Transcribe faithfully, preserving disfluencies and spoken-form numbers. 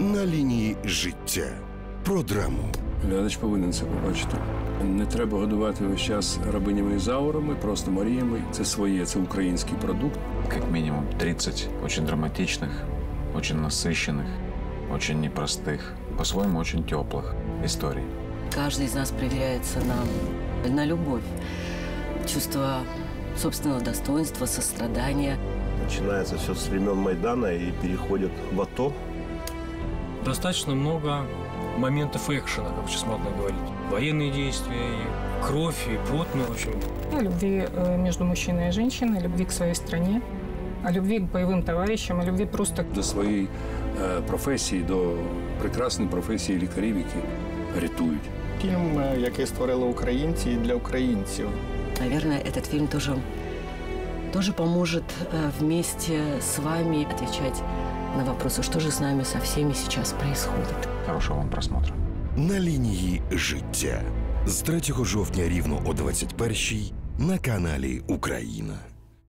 На лінії життя. Про драму. Глядач повинен це побачити. Не треба годувати весь час рабинями і заурами, просто Маріями. Це своє, це український продукт. Как минимум тридцать очень драматичных, очень насыщенных, очень непростых, по-своему очень теплых историй. Каждый из нас проверяется на, на любовь, чувство собственного достоинства, сострадания. Начинается все с времен Майдана и переходит в АТО. Достаточно много моментов экшена, как сейчас модно говорить. Военные действия, и кровь, и пот, ну, в общем. О любви между мужчиной и женщиной, о любви к своей стране, о любви к боевым товарищам, о любви просто... До своєї е, професії, до прекрасної професії лікарів, які рятують. Фільм, який створили українці і для українців. Наверное, этот фильм тоже, тоже поможет э, вместе с вами отвечать на вопросы, что же с нами со всеми сейчас происходит. Хорошего вам просмотра. На лінії життя. З третього жовтня рівно о двадцять першій на каналі Україна.